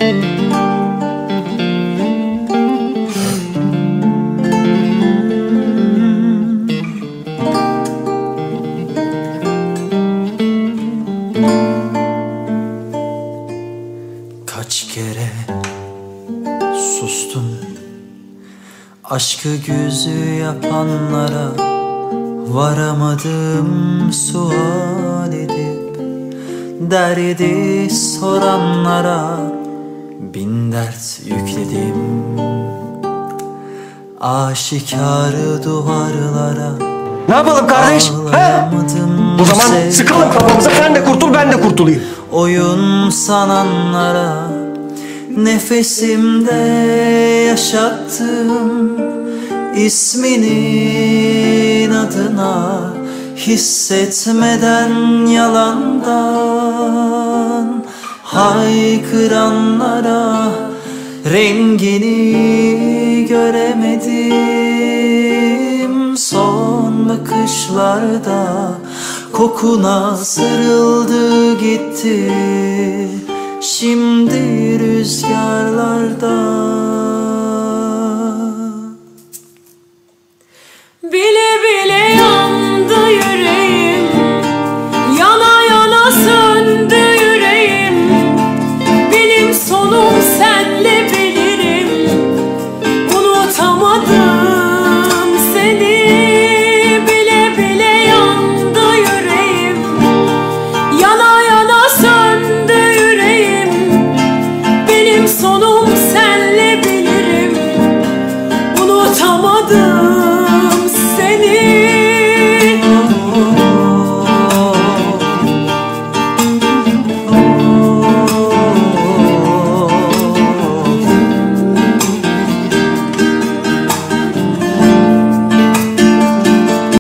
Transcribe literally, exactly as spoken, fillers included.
Kaç kere sustum aşkı güzü yapanlara, varamadım sual edip derdi soranlara. Bin dert yükledim aşikarı duvarlara. Ne yapalım kardeş? He? O zaman sıkalım kafamıza, sen de kurtul ben de kurtulayım. Oyun sananlara, nefesimde yaşattım isminin adına, hissetmeden yalandan haykıranlara. Rengini göremedim son bakışlarda, kokuna sarıldı gitti şimdi rüzgarlarda.